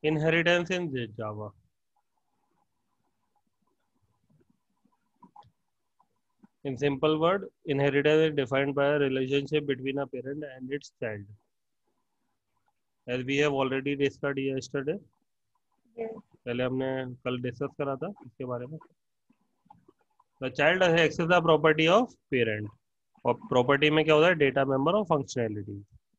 Inheritance in Java. In simple word, inheritance is defined by a relationship between a parent and its child. As we have already discussed yesterday. Yes. पहले हमने कल discuss करा था इसके बारे में. The child accesses the property of parent. और property में क्या होता है? Data member और functionality.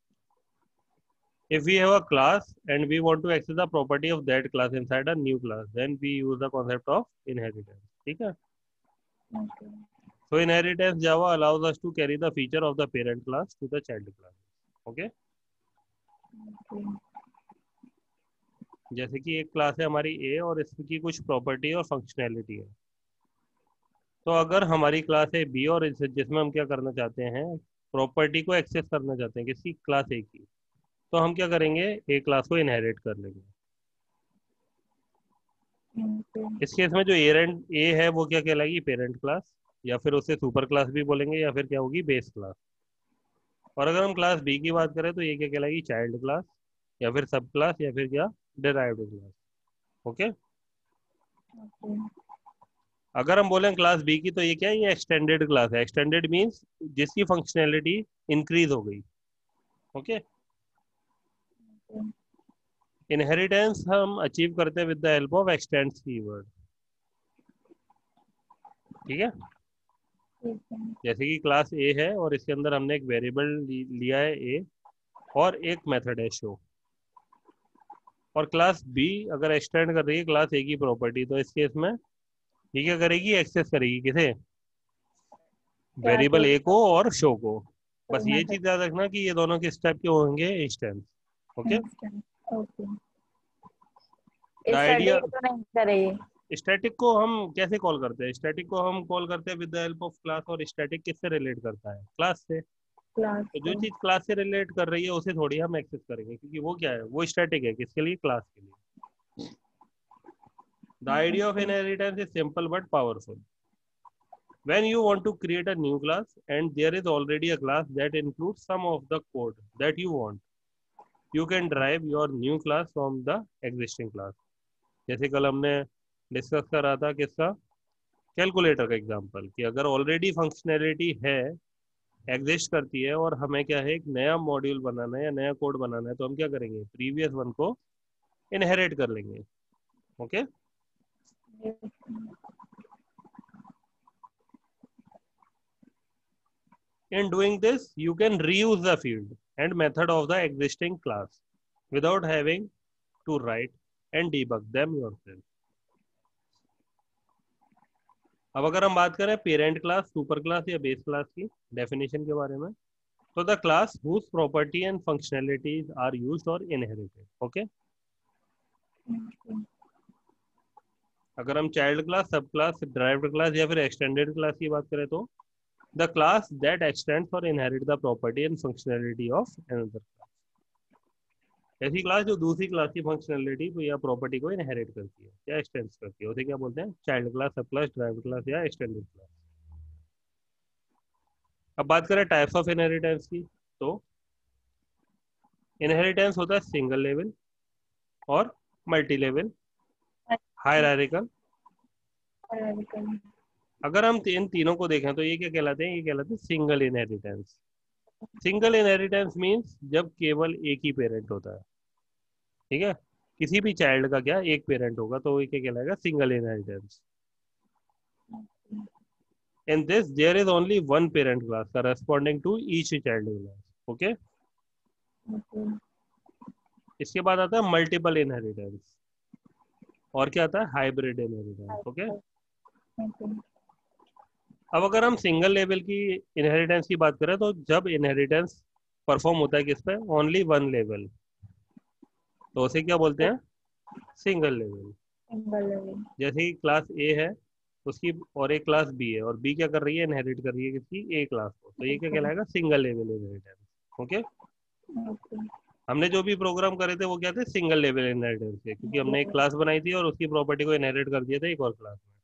If we have a class and we want to access the property of that class inside a new class, then we use the concept of inheritance. ठीक है? Okay. So inheritance Java allows us to carry the feature of the parent class to the child class. Okay? Okay. जैसे कि एक class है हमारी A और इसकी कुछ प्रॉपर्टी और फंक्शनैलिटी है. तो अगर हमारी क्लास है B और जिसमें हम क्या करना चाहते हैं, प्रॉपर्टी को एक्सेस करना चाहते हैं किसी क्लास A की, तो हम क्या करेंगे, A क्लास को इनहेरिट कर लेंगे. Okay. इस केस में जो A है वो क्या कहलाएगी? पेरेंट क्लास, या फिर उसे सुपर क्लास भी बोलेंगे, या फिर क्या होगी? Base class. और अगर हम क्लास B की बात करें तो ये क्या कहलाएगी? चाइल्ड क्लास, या फिर सब क्लास, या फिर क्या? Derived class. ओके. Okay. अगर हम बोलें क्लास B की तो ये क्या है? ये एक्सटेंडेड क्लास है. एक्सटेंडेड मीन्स जिसकी फंक्शनैलिटी इंक्रीज हो गई. ओके. इनहेरिटेंस हम अचीव करते हैं with the help of extends keyword. ठीक है. ठीक है. जैसे कि क्लास A है और इसके अंदर हमने एक वेरिएबल लिया है A, और एक मेथड है शो. और क्लास B अगर एक्सटेंड कर रही है क्लास A की प्रॉपर्टी, तो इस केस में ये क्या करेगी? एक्सेस करेगी किसे? वेरिएबल A को और शो को. बस ये चीज याद रखना कि ये दोनों किस टाइप के होंगे? Instance. Okay. Okay. The idea, static तो नहीं करेगी. स्टैटिक को हम कैसे कॉल करते हैं? स्टैटिक को हम कॉल करते हैं with the help of class. और स्टैटिक किससे रिलेट करता है? क्लास से. क्लास तो जो से. चीज क्लास से रिलेट कर रही है उसे थोड़ी हम एक्सेस करेंगे, क्योंकि वो क्या है? वो स्टैटिक है. किसके लिए? क्लास के लिए. The idea of inheritance is simple but powerful. When you want to create a new class and there is already a class that includes some of the code that you want, you can derive your new class from the existing class. जैसे कल हमने discuss करा था किसका? Calculator का example, कि अगर already functionality है, एग्जिस्ट करती है, और हमें क्या है? एक नया मॉड्यूल बनाना है या नया कोड बनाना है, तो हम क्या करेंगे? प्रीवियस वन को इनहेरिट कर लेंगे. Okay. In doing this, you can reuse the field and method of the existing class without having to write and debug them yourself. अब अगर हम बात करें पेरेंट क्लास, सुपर क्लास या बेस क्लास की डेफिनेशन के बारे में, तो the class whose property and functionalities are used or inherited. Okay. अगर हम child class, sub class, derived class या फिर एक्सटेंडेड क्लास की बात करें तो the class that extends or inherit the property and functionality of another class. ऐसी class जो दूसरी क्लास की फंक्शनैलिटी को या प्रॉपर्टी को इनहेरिट करती है या एक्सटेंड करती है, उसे क्या बोलते हैं? Child class, sub class, derived class या एक्सटेंडेड क्लास. अब बात करें टाइप्स ऑफ इनहेरिटेंस की, तो इनहेरिटेंस होता है सिंगल लेवल और मल्टी लेवल, हायरार्किकल. अगर हम इन तीनों को देखें तो ये क्या कहलाते हैं? ये कहलाते हैं single inheritance. Single inheritance means जब केवल एक ही पेरेंट होता है. ठीक है. किसी भी चाइल्ड का क्या एक पेरेंट होगा, तो ये क्या कहलाएगा? Single inheritance. In this there is only one parent class corresponding to each child class. Okay. इसके बाद आता है मल्टीपल इनहेरिटेंस, और क्या आता है? Hybrid inheritance. ओके. अब अगर हम सिंगल लेवल की इनहेरिटेंस की बात करें, तो जब इनहेरिटेंस परफॉर्म होता है किस पे? ओनली वन लेवल, तो उसे क्या बोलते हैं? Single level. जैसे कि क्लास ए है उसकी, और एक क्लास बी है, और बी क्या कर रही है? इनहेरिट कर रही है किसकी? ए क्लास को. तो ये क्या कहलाएगा? Single level inheritance. ओके. हमने जो भी प्रोग्राम करे थे वो क्या थे? सिंगल लेवल इनहेरिटेंस थे, क्योंकि हमने एक क्लास बनाई थी और उसकी प्रॉपर्टी को इनहेरिट कर दिया था एक और क्लास में.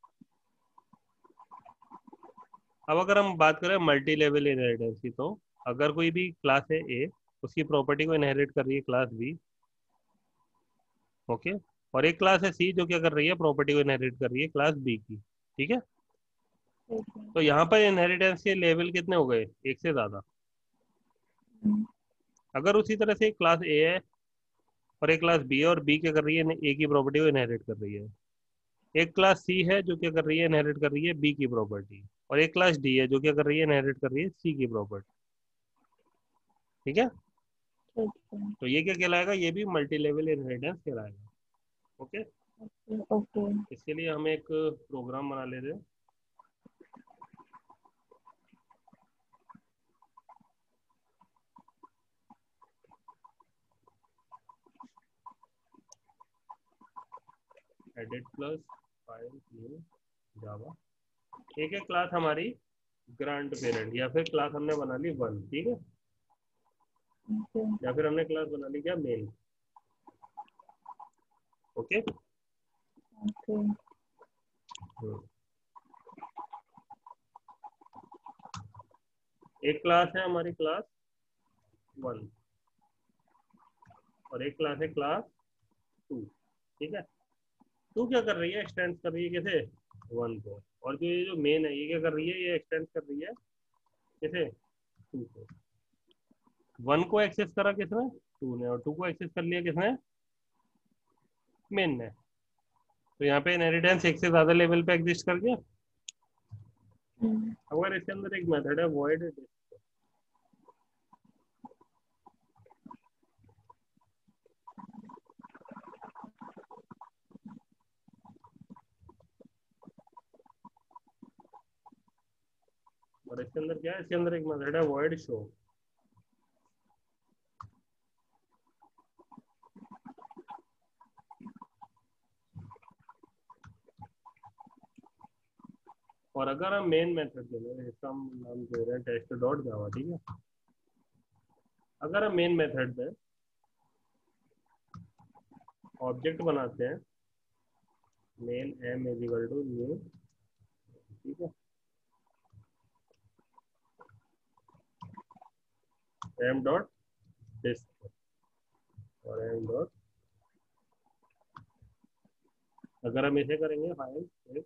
अब अगर हम बात करें मल्टी लेवल इनहेरिटेंस की, तो अगर कोई भी क्लास है ए, उसकी प्रॉपर्टी को इनहेरिट कर रही है क्लास बी. ओके। और एक क्लास है सी जो क्या कर रही है, प्रॉपर्टी को इनहेरिट कर रही है क्लास बी की। ठीक है। ठीक है। तो यहाँ पर इनहेरिटेंस के लेवल कितने हो गए, एक से ज्यादा। हम्म, अगर उसी तरह से क्लास ए है और एक क्लास बी है, और बी क्या कर रही है, ए की प्रॉपर्टी को इनहेरिट कर रही है। एक क्लास सी है जो क्या कर रही है, इनहेरिट कर रही है बी की प्रॉपर्टी। और एक क्लास डी है जो क्या कर रही है, इनहेरिट कर रही है सी की प्रॉपर्टी। ठीक है। ठीक है। तो ये क्या कहलाएगा, ये भी मल्टी लेवल इनहेरिटेंस कहलाएगा। ओके। ओके। इसके लिए हम एक प्रोग्राम बना लेते हैं। Edit plus file new Java. एक एक क्लास हमारी ग्रांड पेरेंट, या फिर क्लास हमने बना ली वन। ठीक है। ओके। या फिर हमने क्लास बना ली क्या, मेन। ओके। ओके। एक क्लास है हमारी क्लास वन, और एक क्लास है क्लास टू। ठीक है। टू क्या कर रही है, एक्सटेंड कर रही है किसे, वन को। और जो ये जो मेन है ये क्या कर रही है, ये एक्सटेंड कर रही है किसे, टू को। वन को एक्सेस करा किसने, टू ने, और टू को एक्सेस कर लिया किसने, मेन ने। तो यहाँ पे इनहेरिटेंस एक से ज्यादा लेवल पे एग्जिस्ट कर गया। हम्म, अगर इसके अंदर एक मेथड है वॉइड, और इसके अंदर क्या है, इसके अंदर एक मेथड है वॉइड शो। और अगर हम मेन मेथड दे रहे हैं, इसका हम नाम दे रहे हैं टेस्ट डॉट जावा। ठीक है। अगर हम मेन मेथड में ऑब्जेक्ट बनाते हैं, main M is equal to new. ठीक है। एम डॉट डिस्क और एम डॉट, अगर हम इसे करेंगे फाइल एक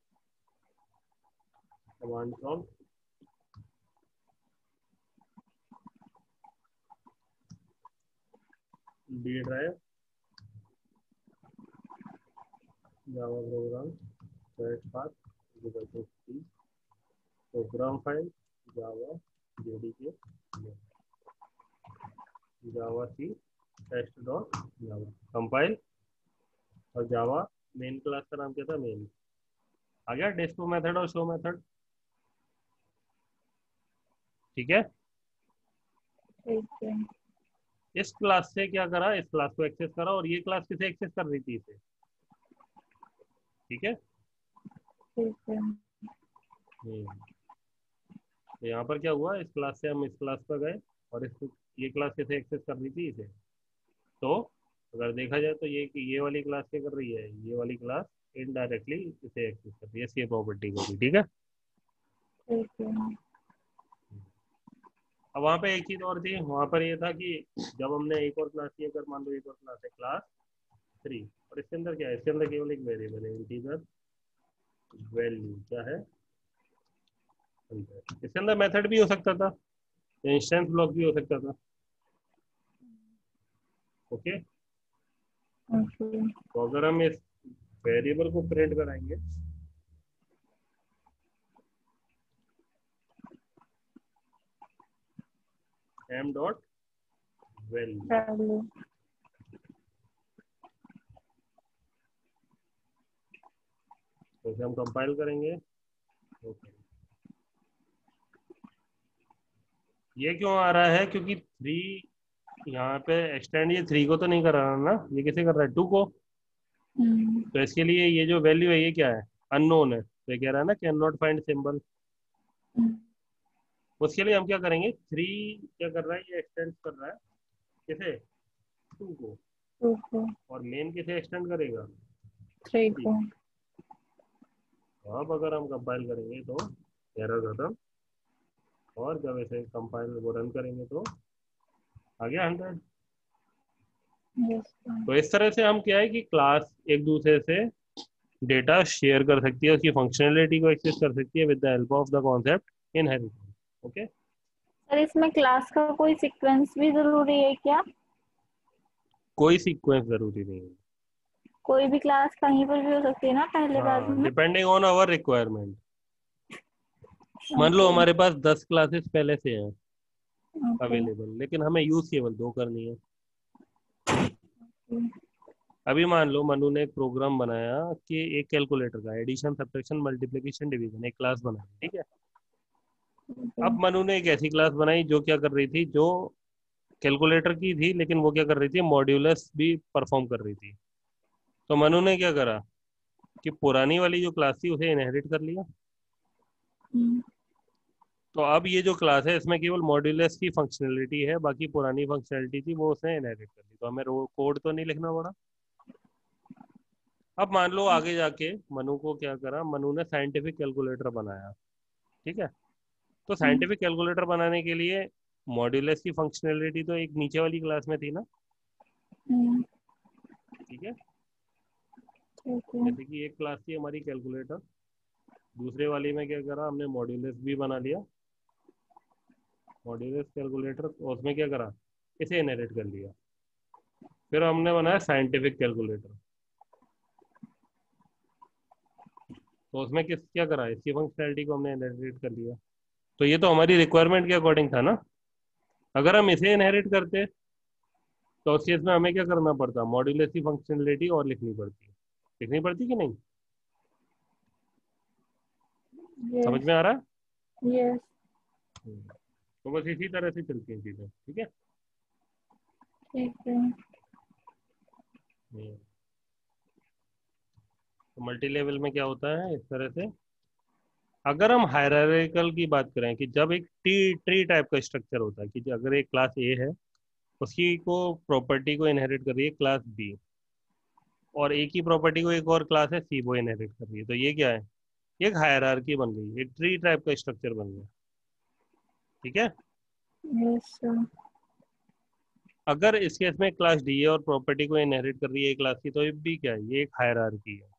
command prompt D drive Java program set path equal to C program file Java JDK javac test dot Java compile. और Java main class का नाम क्या था, मेन। आ गया डिस्को मेथड और शो मेथड। ठीक है। ठीक है। इस क्लास से क्या करा, इस क्लास को एक्सेस करा, और ये क्लास किसे एक्सेस कर रही थी, इसे। ठीक है। ठीक है। तो यहाँ पर क्या हुआ, इस क्लास से हम इस क्लास पर गए, और इस ये क्लास कैसे एक्सेस कर रही थी, इसे। तो अगर देखा जाए तो ये वाली क्लास क्या कर रही है, ये वाली क्लास इनडायरेक्टली इसे एक्सेस कर रही है, इसकी प्रॉपर्टी को भी। ठीक है। ठीक है। अब वहाँ पे एक चीज और थी, वहाँ पर ये था कि जब हमने एक और क्लास की, अगर मान लो एक और क्लास है क्लास थ्री, और इसके अंदर क्या है, इसके अंदर केवल एक वेरिएबल है, इंटीजर वैल्यू क्या है, 100। इसके अंदर मेथड भी हो सकता था, इंस्टेंस ब्लॉक भी हो सकता था। ओके। ओके। तो अगर हम इस वेरिएबल को प्रिंट कराएंगे, एम डॉट वैल्यू, वैल्यू। तो इसे हम कंपाइल करेंगे। ओके। ये क्यों आ रहा है, क्योंकि थ्री यहाँ पे एक्सटेंड ये थ्री को तो नहीं कर रहा ना, ये किसे कर रहा है, टू को। हम्म, तो इसके लिए ये जो वैल्यू है ये क्या है, अननोन है, तो ये कह रहा है ना can not find symbol. Hmm, उसके लिए हम क्या करेंगे, थ्री क्या कर रहा है, ये एक्सटेंड कर रहा है किसे, टू को। ठीक है। और मेन किसे एक्सटेंड करेगा, थ्री थ्री। को। तो अब अगर हम कंपाइल करेंगे तो एरर खत्म, और जब इसे कंपाइल वो रन करेंगे तो आ गया 100। यस तो इस तरह से हम क्या है कि क्लास एक दूसरे से डेटा शेयर कर सकती है, उसकी फंक्शनैलिटी को एक्सेस कर सकती है with the help of the concept inheritance. Okay, sir, इसमें क्लास का कोई सीक्वेंस भी जरूरी है क्या? कोई सीक्वेंस जरूरी नहीं है। कोई भी क्लास कहीं पर भी हो सकती है ना, पहले बाद हाँ, में? Depending on our requirement. मान लो ओके। हमारे पास 10 क्लासेस पहले से हैं ओके। अवेलेबल, लेकिन हमें यूज केवल 2 करनी है। अभी मान लो मनु ने एक प्रोग्राम बनाया कि एक कैलकुलेटर का एडिशन, सब्ट्रैक्शन, मल्टीप्लिकेशन, डिवीजन एक क्लास बनाई, ठीक है। ओके। अब मनु ने एक ऐसी क्लास बनाई जो क्या कर रही थी, जो कैलकुलेटर की थी, लेकिन वो क्या कर रही थी, मॉड्यूलस भी परफॉर्म कर रही थी। तो मनु ने क्या करा कि पुरानी वाली जो क्लास थी उसे इनहेरिट कर लिया। हम्म, तो अब ये जो क्लास है इसमें केवल मॉड्यूलस की फंक्शनैलिटी है, बाकी पुरानी फंक्शनैलिटी थी वो उसने इनहेरिट कर ली, तो हमें कोड तो नहीं लिखना पड़ा। अब मान लो आगे जाके मनु को क्या करा, मनु ने साइंटिफिक कैलकुलेटर बनाया, ठीक है। तो हम्म, साइंटिफिक कैलकुलेटर बनाने के लिए मॉड्यूलस की फंक्शनैलिटी तो एक नीचे वाली क्लास में थी ना, हम्म, ठीक है। ठीक है। जैसे कि एक क्लास थी हमारी कैलकुलेटर, दूसरे वाली में क्या करा हमने, मॉड्यूलस भी बना लिया, मॉड्यूलस कैलकुलेटर, और उसमें क्या करा, इसे इनहेरिट कर लिया। फिर हमने बनाया साइंटिफिक कैलकुलेटर, तो उसमें किस क्या करा, इसकी फंक्शनैलिटी को हमने इनहेरिट कर लिया। तो ये तो हमारी रिक्वायरमेंट के अकॉर्डिंग था ना। अगर हम इसे इनहेरिट करते तो उस केस में हमें क्या करना पड़ता, मॉड्यूलस की फंक्शनैलिटी और लिखनी पड़ती कि नहीं। समझ यस। में आ रहा है। यस। तो बस इसी तरह से चलती हैं चीजें, ठीक है। ठीक है। तो मल्टी लेवल में क्या होता है इस तरह से। अगर हम हायरार्किकल की बात करें कि जब एक टी ट्री टाइप का स्ट्रक्चर होता है, कि अगर एक क्लास ए है, उसकी को प्रॉपर्टी को इनहेरिट कर रही है क्लास बी, और एक ही प्रॉपर्टी को एक और क्लास है सी वो इनहेरिट कर रही है, तो ये क्या है, एक हायरार्की बन गई, एक ट्री टाइप का स्ट्रक्चर बन गया, ठीक है। Yes sir. अगर इस केस में क्लास डी है और प्रॉपर्टी को इनहेरिट कर रही है एक क्लास की, तो ये भी क्या है, ये एक हायरार्की है।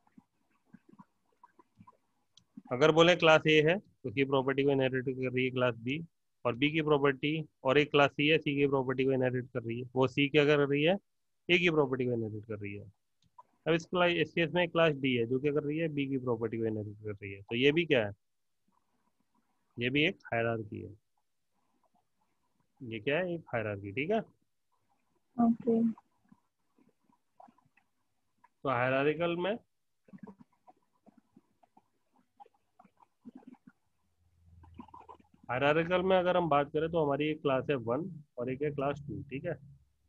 अगर बोले क्लास ए है तो उसकी प्रॉपर्टी को इनहेरिट कर रही है क्लास बी, और बी की प्रॉपर्टी, और एक क्लास सी है, सी की प्रॉपर्टी को इनहेरिट कर रही है, वो सी क्या कर रही है, ए की प्रॉपर्टी को इनहेरिट कर रही है। अब इस केस में क्लास डी है जो क्या कर रही है, बी की प्रॉपर्टी को इनहेरिट कर रही है, तो ये भी क्या है, ये भी एक हायरार्की है। ये क्या है, एक हायरार्की, ठीक है। ओके। तो हायरार्किकल में हायरार्किकल में अगर हम बात करें तो हमारी एक क्लास है 1 और एक है क्लास 2, ठीक है।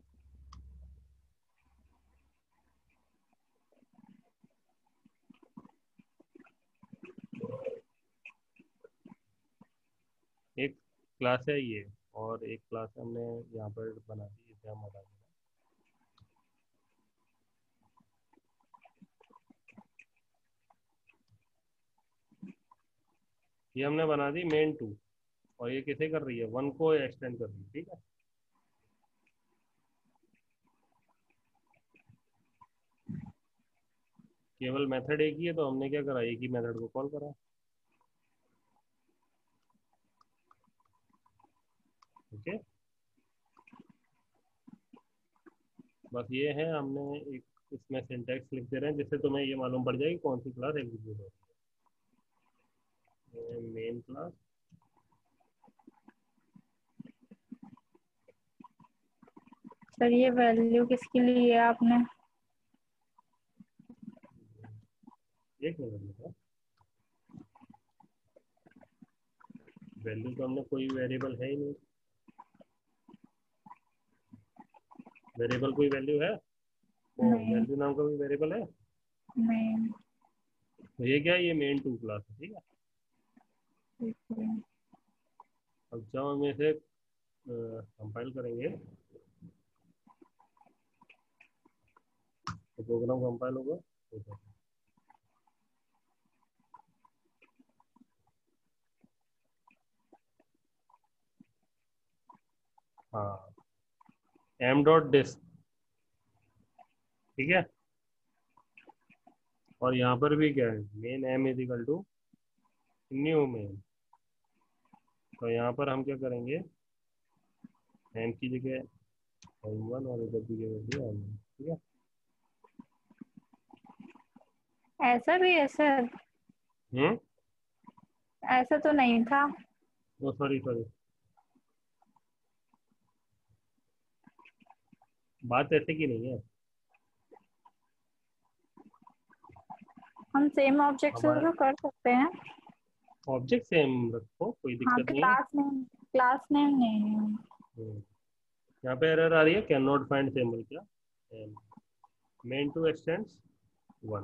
एक क्लास है ये, और एक क्लास हमने यहाँ पर बना दी, इसे हम हटा दें। ये हमने बना दी मेन 2, और ये किसे कर रही है, 1 को एक्सटेंड कर रही है, ठीक है। केवल मेथड एक ही है, तो हमने क्या करा, एक ही मेथड को कॉल करा, ओके। बस ये है, हमने एक इसमें सिंटैक्स लिख दे रहे हैं जिससे तुम्हें ये मालूम पड़ जाएगी कौन सी क्लास एग्जीक्यूट हो रही है, मेन क्लास। सर, ये वैल्यू किसके लिए है आपने? एक मिनट, वैल्यू तो हमने कोई वेरिएबल है ही नहीं, वेरिएबल कोई वैल्यू है, ओ नहीं। वैल्यू नाम का कोई वेरिएबल है। नहीं। तो ये क्या है, ये मेन 2 क्लास है, ठीक है। ठीक है। अब जब हम इसे कंपाइल करेंगे तो प्रोग्राम कंपाइल होगा, हाँ, m डॉट डिस्क ठीक है। और यहाँ पर भी क्या है, main M is equal to new main. तो यहाँ पर हम क्या करेंगे, एम की जगह M1 और इधर की जगह भी M1, ठीक है। ऐसा भी है सर? हम्म, ऐसा तो नहीं था। ओ सॉरी सॉरी, बात ऐसे की नहीं है। हम सेम ऑब्जेक्ट से हमारा तो कर सकते हैं। ऑब्जेक्ट सेम रखो, कोई हाँ, दिक्कत नहीं है। क्लास नेम नहीं है। हम्म, यहाँ पे एरर आ रही है, कैन नॉट फाइंड सिंबल क्या, मेन टू एक्सटेंड्स 1।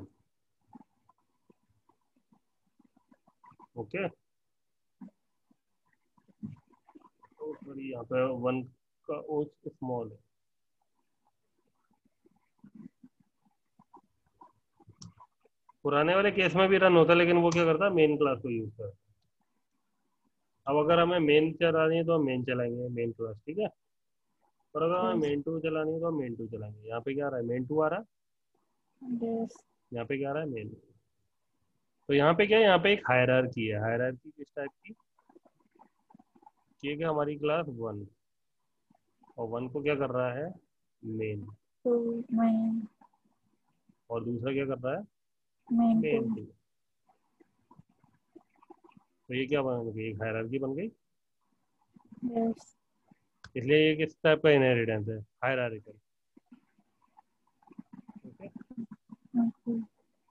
ओके, तो सॉरी यहाँ पे 1 का ओ स्मॉल है। पुराने वाले केस में भी रन होता, लेकिन वो क्या करता, मेन क्लास को यूज करता। अब अगर हमें मेन चलानी है तो हम मेन चलाएंगे, मेन क्लास, ठीक है। और अगर हमें यस। मेन टू चलानी है तो हम मेन टू चलाएंगे। यहाँ पे क्या आ रहा है, मेन टू आ रहा है, यस। यहाँ पे क्या आ रहा है, मेन। तो यहाँ पे क्या है, यहाँ पे एक हायरार्की है। हायरार्की किस टाइप की, कि है कि हमारी क्लास 1, और 1 को क्या कर रहा है, मेन। टू। मेन। और दूसरा क्या कर रहा है, मेन टू। Main to. तो ये क्या बन गई, एक हायरार्की बन गई। यस। इसलिए ये किस टाइप का इनहेरिटेंस है, हायरार्किकल। ओके। ओके।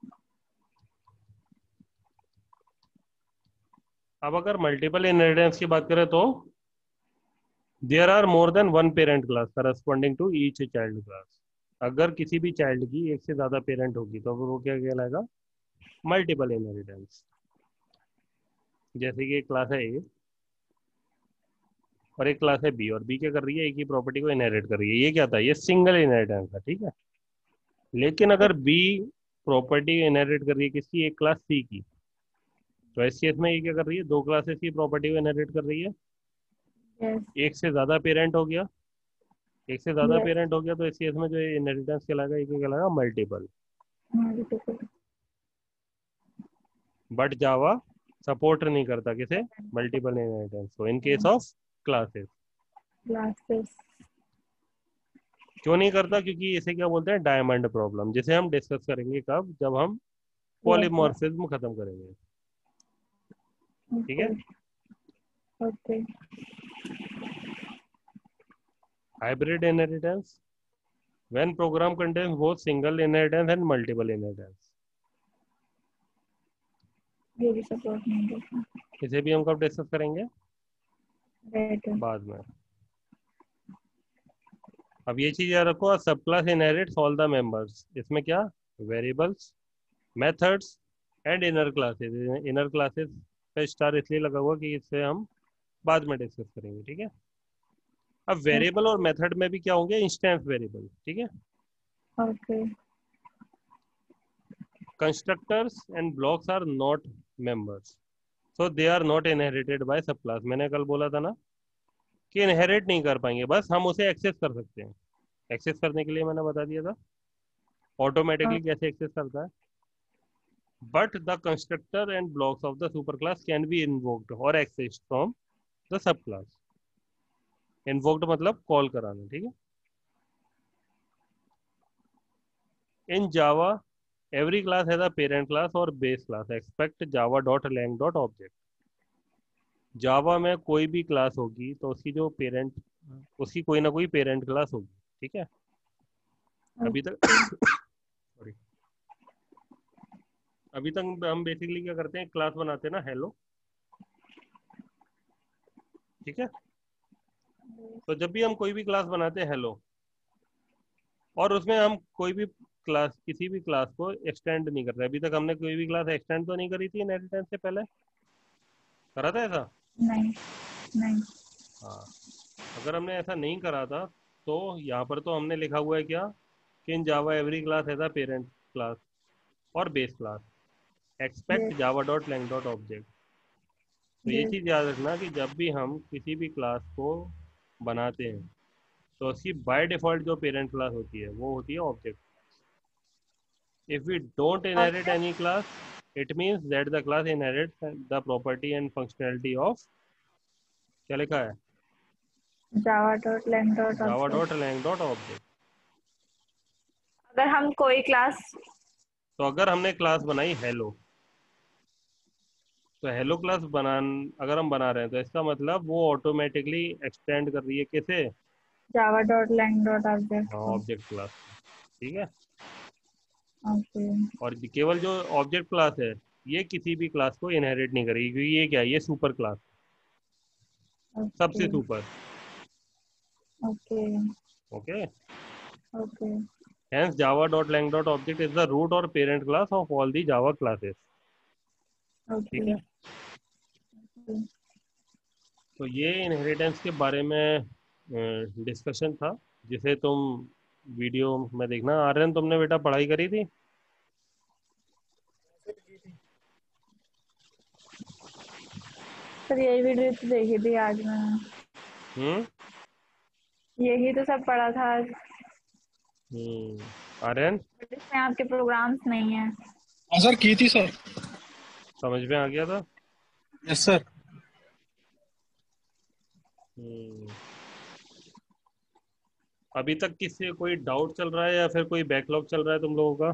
अब अगर मल्टीपल इनहेरिटेंस की बात करें तो there are more than one parent class corresponding to each child class. अगर किसी भी चाइल्ड की एक से ज्यादा पेरेंट होगी तो वो क्या कहलाएगा, मल्टीपल इनहेरिटेंस। जैसे कि एक क्लास है ए और एक क्लास है बी, और बी क्या कर रही है, एक ही प्रॉपर्टी को इनहेरिट कर रही है, ये क्या था, ये सिंगल इनहेरिटेंस था, ठीक है। लेकिन अगर बी प्रॉपर्टी इनहेरिट कर रही है किसकी, एक क्लास सी की, तो इस केस में ये क्या कर रही है, दो क्लासेस की प्रॉपर्टी को इनहेरिट कर रही है। यस। एक से ज्यादा पेरेंट हो गया, एक से ज्यादा यस। पेरेंट हो गया, तो इस केस में जो इनहेरिटेंस कहलाएगा, ये क्या कहलाएगा, multiple. Multiple. But Java support नहीं करता किसे, मल्टीपल इनहेरिटेंस को, in case of classes. Classes. क्यों नहीं करता, क्योंकि इसे क्या बोलते हैं, डायमंड प्रॉब्लम, जिसे हम डिस्कस करेंगे कब, जब हम यस सर। पॉलीमॉर्फिज्म खत्म करेंगे, ठीक ओके। है। Okay. Hybrid inheritance, when program contains both single inheritance and multiple inheritance. ये भी सपोर्ट नहीं करता। इसे भी हम कब डिस्कस करेंगे, राइट। बाद में। अब ये चीज याद रखो, sub class inherits all the members. इसमें क्या, variables, methods and inner classes. Inner classes का स्टार इसलिए लगा हुआ कि इससे हम बाद में डिस्कस करेंगे, ठीक है। अब वेरिएबल और मेथड में भी क्या होंगे, इंस्टेंस वेरिएबल, ठीक है। Okay. Constructors and blocks are not members, so they are not inherited by sub class. मैंने कल बोला था ना कि इनहेरिट नहीं कर पाएंगे, बस हम उसे एक्सेस कर सकते हैं। एक्सेस करने के लिए मैंने बता दिया था ऑटोमेटिकली कैसे एक्सेस करता है। But the constructor and blocks of the super class can be invoked और accessed from the sub class. Invoked मतलब कॉल कराना, ठीक है। इन जावा every class has a parent class और base class expect java dot lang dot object। जावा में कोई भी class होगी तो उसकी जो पेरेंट, उसकी कोई ना कोई पेरेंट क्लास होगी, ठीक है। अभी तक सॉरी, अभी तक हम बेसिकली क्या करते हैं, क्लास बनाते हैं ना, हेलो, ठीक है। तो जब भी हम कोई भी क्लास बनाते हैं हेलो, और उसमें हम कोई भी क्लास, किसी भी क्लास को एक्सटेंड नहीं कर रहे। अभी तक हमने कोई भी क्लास एक्सटेंड तो नहीं करी थी इनहेरिटेंस से पहले, करा था ऐसा। नहीं। नहीं। हाँ, अगर हमने ऐसा नहीं करा था तो यहाँ पर तो हमने लिखा हुआ है क्या, कि इन जावा एवरी क्लास है द पेरेंट क्लास और base class expect yes. Java dot lang dot object. तो ये यस। चीज़ याद रखना कि जब भी हम किसी भी क्लास को बनाते हैं तो उसकी बाय डिफॉल्ट जो पेरेंट क्लास होती है वो होती है object. If we don't inherit any class, it means that the class inherits the property and functionality of, क्या लिखा है, java.lang.object। java.lang.object। अगर हम कोई क्लास, तो अगर हमने क्लास बनाई हेलो, तो हेलो क्लास अगर हम बना रहे हैं तो इसका मतलब वो ऑटोमेटिकली एक्सटेंड कर रही है किसे, java.lang.object हाँ, को। Object class. ठीक है। ओके। और केवल जो ऑब्जेक्ट क्लास है ये किसी भी क्लास को इनहेरिट नहीं करेगी, क्योंकि ये क्या है, ये सुपर क्लास, ओके। सबसे super. Okay. Okay. Okay. Hence java.lang.object is the root or parent class of all the Java classes। Okay. ठीक है। तो ये इनहेरिटेंस के बारे में डिस्कशन था, जिसे तुम वीडियो में देखना। आर्यन, तुमने बेटा पढ़ाई करी थी? सर यही वीडियो तो देखी थी आज मैंने, हम्म। यही तो सब पढ़ा था आज। आर्यन, बट इसमें आपके प्रोग्राम्स नहीं है। हाँ सर, की थी सर। समझ में आ गया था? Yes sir. हम्म। अभी तक किसी कोई डाउट चल रहा है या फिर कोई बैकलॉग चल रहा है तुम लोगों का?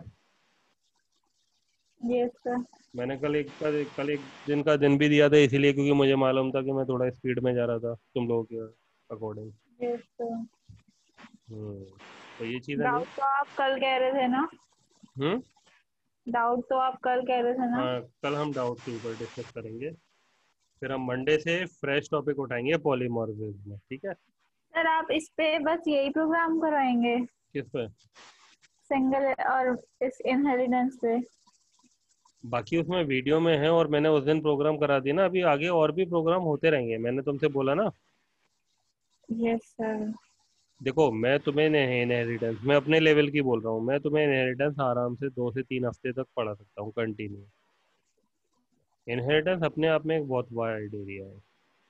Yes sir. मैंने कल एक दिन का दिन भी दिया था, इसीलिए क्योंकि मुझे मालूम था कि मैं थोड़ा स्पीड में जा रहा था तुम लोगों के अकॉर्डिंग। Yes sir. तो ये चीज़ है नहीं। डाउट तो आप कल कह रहे थे ना? हम्म। डाउट तो आप कल कह रहे थे ना? हाँ, कल हम डाउट के ऊपर डिस्कस करेंगे, फिर हम मंडे से फ्रेश टॉपिक उठाएंगे पॉलीमॉर्फिज्म में। ठीक है। सर आप इस पे बस यही प्रोग्राम करवाएंगे, किस पे? सिंगल और इस इनहेरिटेंस पे? बाकी उसमें वीडियो में है, और मैंने उस दिन प्रोग्राम करा दिया ना, अभी आगे और भी प्रोग्राम होते रहेंगे, मैंने तुमसे बोला ना। Yes sir. देखो, मैं तुम्हें इनहेरिटेंस, मैं अपने लेवल की बोल रहा हूँ, मैं तुम्हें इनहेरिटेंस आराम से 2 से 3 हफ्ते तक पढ़ा सकता हूँ कंटिन्यू। इनहेरिटेंस अपने आप में एक बहुत वाइड एरिया है।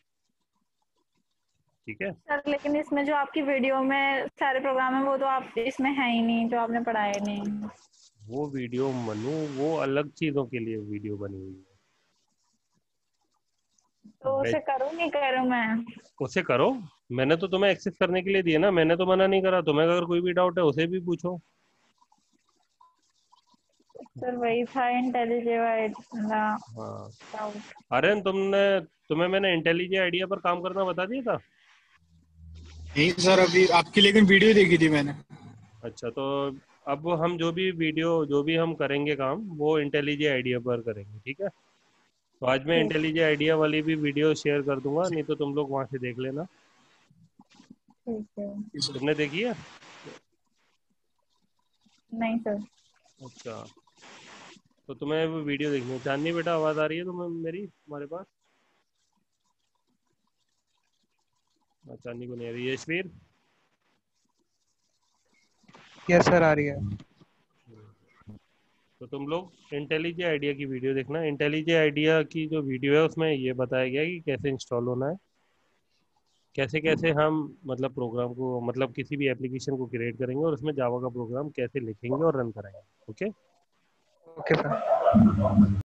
ठीक है। सर लेकिन इसमें जो आपकी वीडियो में सारे प्रोग्राम है वो तो आप इसमें है ही नहीं, जो आपने पढ़ाया नहीं। वो वीडियो मनु, वो अलग चीज़ों के लिए वीडियो बनी हुई तो है। उसे करूँ नहीं करूँ मैं? उसे करो, मैंने तो तुम्हें एक्सेस करने के लिए दिए ना, मैंने तो मना नहीं करा। तुम्हें अगर कोई भी डाउट है उसे भी पूछो। सर वही था इंटेलिजेंट हाँ। डाउट। अरे तुम्हें मैंने इंटेलिजेंट आइडिया पर काम करना बता दिया था। नहीं सर, अभी आपकी लेकिन वीडियो देखी थी मैंने। अच्छा, तो अब हम जो भी हम करेंगे काम, वो इंटेलिजेंट आइडिया पर करेंगे। ठीक है। तो आज मैं ठीक। इंटेलिजेंट आइडिया वाली भी वीडियो शेयर कर दूंगा, नहीं तो तुम लोग वहां से देख लेना। ठीक है। तुमने देखी है? नहीं सर। अच्छा, तो तुम्हें वो वीडियो देखनी है। चांदनी बेटा, आवाज आ रही है तुम्हें मेरी हमारे पास? चांदनी को नहीं आ रही है। यशवीर? यस सर, आ रही है। तो तुम लोग इंटेलिजेंट आइडिया की वीडियो देखना। इंटेलिजेंट आइडिया की जो वीडियो है उसमें ये बताया गया है कि कैसे इंस्टॉल होना है, कैसे कैसे हम मतलब प्रोग्राम को, मतलब किसी भी एप्लीकेशन को क्रिएट करेंगे और उसमें जावा का प्रोग्राम कैसे लिखेंगे और रन कराएंगे। ओके। Okay sir.